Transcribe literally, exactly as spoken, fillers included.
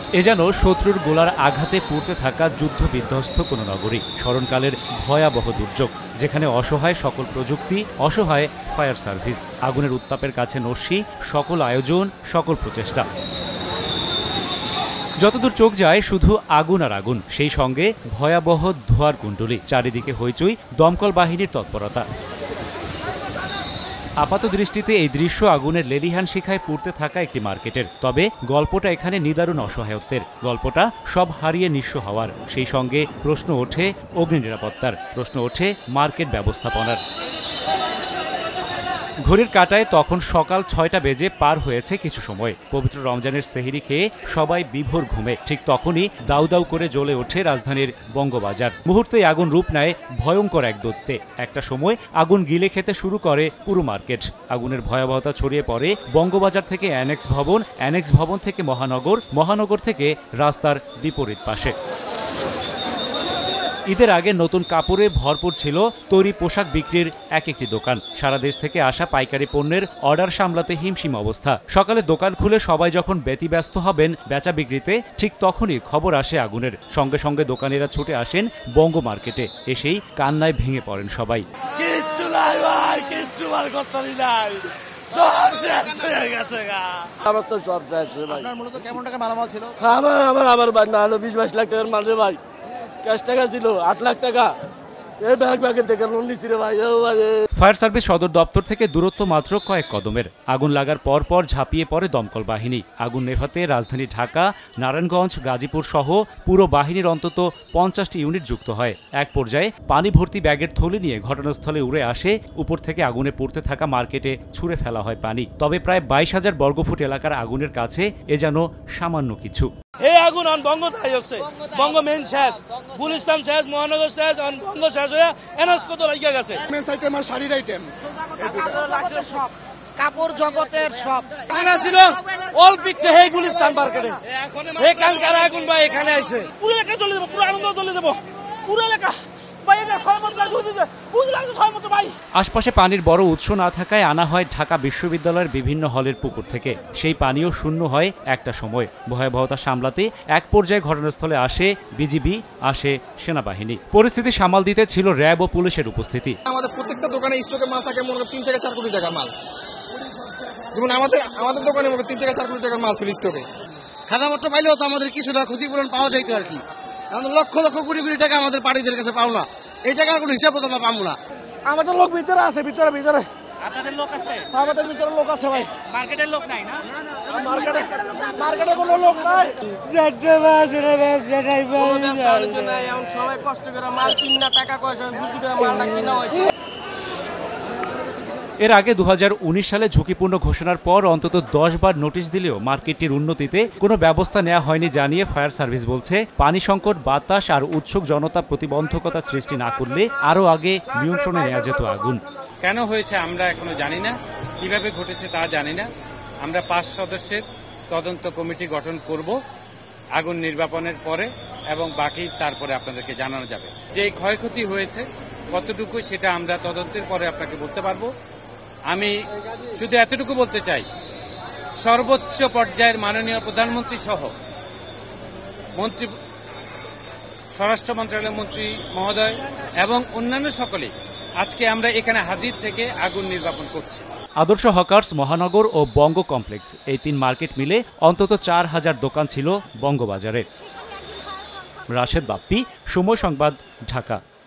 এ যেন শত্রুর গোলার আঘাতে পুড়তে থাকা যুদ্ধ বিধ্বস্ত কোনো নগরী, স্মরণকালের ভয়াবহ দুর্যোগ, যেখানে অসহায় সকল প্রযুক্তি, অসহায় ফায়ার সার্ভিস। আগুনের উত্তাপের কাছে নস্যি সকল আয়োজন, সকল প্রচেষ্টা। যতদূর চোখ যায় শুধু আগুন আর আগুন, সেই সঙ্গে ভয়াবহ ধোঁয়ার কুণ্ডলী, চারিদিকে হইচই, দমকল বাহিনীর তৎপরতা। আপাত দৃষ্টিতে এই দৃশ্য আগুনের লেলিহান শিখায় পুড়তে থাকা একটি মার্কেটের। তবে গল্পটা এখানে নিদারুণ অসহায়ত্বের, গল্পটা সব হারিয়ে নিঃস্ব হওয়ার। সেই সঙ্গে প্রশ্ন ওঠে অগ্নি নিরাপত্তার, প্রশ্ন ওঠে মার্কেট ব্যবস্থাপনার। ঘড়ির কাঁটায় তখন সকাল ছয়টা বেজে পার হয়েছে কিছু সময়। পবিত্র রমজানের সেহরি খেয়ে সবাই বিভোর ঘুমে। ঠিক তখনই দাউ দাউ করে জ্বলে ওঠে রাজধানীর বঙ্গবাজার। মুহূর্তেই আগুন রূপ নেয় ভয়ঙ্কর এক দৈত্যে। একটা সময় আগুন গিলে খেতে শুরু করে পুরো মার্কেট। আগুনের ভয়াবহতা ছড়িয়ে পড়ে বঙ্গবাজার থেকে অ্যানেক্স ভবন, অ্যানেক্স ভবন থেকে মহানগর, মহানগর থেকে রাস্তার বিপরীত পাশে। ঈদের আগে নতুন কাপড়ে ভরপুর ছিল তৈরি পোশাক বিক্রির এক একটি দোকান। সারা দেশ থেকে আসা পাইকারি পণ্যের অর্ডার সামলাতে হিমশিম অবস্থা। সকালে দোকান খুলে সবাই যখন ব্যতিব্যস্ত হবেন বেচা বিক্রিতে, ঠিক তখনই খবর আসে আগুনের। সঙ্গে সঙ্গে দোকানিরা ছুটে আসেন বঙ্গ মার্কেটে। এসেই কান্নায় ভেঙে পড়েন সবাই। কিচ্ছু নাই ভাই, কিচ্ছু বার করতে নাই, সব শেষ হয়ে গেছে গা। আমার তো সব শেষ রে ভাই। আপনার মূলত কেমন টাকা মালামাল ছিল? আমার আমার আমার ভাই না হলো বিশ বাইশ লাখ টাকার মাল রে ভাই। ক্যাশ টাকা ছিল আট লাখ টাকা। এই ব্যাংক ব্যাংকের থেকে লোন নিছি রে ভাই। ফায়ার সার্ভিস সদর দপ্তর থেকে দূরত্ব মাত্র কয়েক কদমের। আগুন লাগার পর পর ঝাঁপিয়ে পড়ে দমকল বাহিনী। আগুন নেভাতে রাজধানী ঢাকা, নারায়ণগঞ্জ, গাজীপুর সহ পুরো বাহিনীর অন্তত পঞ্চাশটি ইউনিট যুক্ত হয়। এক পর্যায়ে পানি ভর্তি ব্যাগের থলি নিয়ে ঘটনাস্থলে উড়ে আসে। উপর থেকে আগুনে পুড়তে থাকা মার্কেটে ছুঁড়ে ফেলা হয় পানি। তবে প্রায় বাইশ হাজার বর্গফুট এলাকার আগুনের কাছে এ যেন সামান্য কিছু। এই আগুন অন বঙ্গ তাই হচ্ছে, বঙ্গ মেন শেষ, গুলিস্তান শেষ, মহানগর শেষ, অন বঙ্গ শেষ হয়ে এনএস কত লাগিয়ে গেছে। মেন আইটেম আর শাড়ির আইটেম, সব কাপড় জগতের সব আনা ছিল অল পিকতে হে গুলিস্তান মার্কেটে। হে কাঙ্কার আগুন ভাই এখানে আইছে। পুরো এলাকা চলে যাব, পুরো আনন্দ চলে যাব, পুরো এলাকা। আশপাশে পানির বড় উৎস না থাকায় আনা হয় ঢাকা বিশ্ববিদ্যালয়ের বিভিন্ন হলের পুকুর থেকে। সেই পানিও শূন্য হয় একটা সময়। ভয়াবহতা সামলাতে এক পর্যায়ে ঘটনাস্থলে আসে বিজিবি, আসে সেনাবাহিনী। পরিস্থিতি সামাল দিতে ছিল র্যাব ও পুলিশের উপস্থিতি। আমাদের প্রত্যেকটা দোকানে স্টকে মাল থাকে মনে তিন থেকে চার কোটি টাকার মাল। যেমন আমাদের আমাদের দোকানে মনে তিন থেকে চার কোটি টাকার মাল ছিল স্টকে। খাতাপত্র পাইলেও তো আমাদের কিছুটা ক্ষতিপূরণ পাওয়া যাইতো আর কি। আমাদের লক্ষ লক্ষ কোটি কোটি টাকা আমাদের পার্টিদের কাছে পাও না। এই টাকার কোনো হিসাব আমরা পাবো না। আমাদের লোক ভিতরে আছে, ভিতরে ভিতরে আপনাদের লোক আছে? আমাদের ভিতরে লোক আছে ভাই। মার্কেটের লোক নাই না? মার্কেটে মার্কেটে কোনো লোক নাই। চারটে বাজে রে ব্যবসা নাই ভাই। ব্যবসা বাণিজ্য নাই, এখন সবাই কষ্ট করে মাল কিন না, টাকা পয়সা বুঝি করে মালটা কিনা হয়েছে। এর আগে দু হাজার উনিশ সালে ঝুঁকিপূর্ণ ঘোষণার পর অন্তত দশ বার নোটিশ দিলেও মার্কেটটির উন্নতিতে কোনো ব্যবস্থা নেওয়া হয়নি জানিয়ে ফায়ার সার্ভিস বলছে, পানি সংকট, বাতাস আর উৎসুক জনতা প্রতিবন্ধকতা সৃষ্টি না করলে আরও আগে নিয়ন্ত্রণে নেওয়া যেত আগুন। কেন হয়েছে আমরা এখনো জানি না, কিভাবে ঘটেছে তা জানি না। আমরা পাঁচ সদস্যের তদন্ত কমিটি গঠন করব আগুন নির্বাপনের পরে, এবং বাকি তারপরে আপনাদেরকে জানানো যাবে। যে ক্ষয়ক্ষতি হয়েছে কতটুকু সেটা আমরা তদন্তের পরে আপনাকে বলতে পারবো। আমি শুধু এতটুকু বলতে চাই, সর্বোচ্চ পর্যায়ের মাননীয় প্রধানমন্ত্রী সহ মন্ত্রী, স্বরাষ্ট্র মন্ত্রণালয়ের মন্ত্রী মহোদয় এবং অন্যান্য সকলেই আজকে আমরা এখানে হাজির থেকে আগুন নির্বাপন করছি। আদর্শ হকার্স, মহানগর ও বঙ্গ কমপ্লেক্স, এই তিন মার্কেট মিলে অন্তত চার হাজার দোকান ছিল বঙ্গবাজারে। রাশেদ বাপ্পি, সময় সংবাদ, ঢাকা।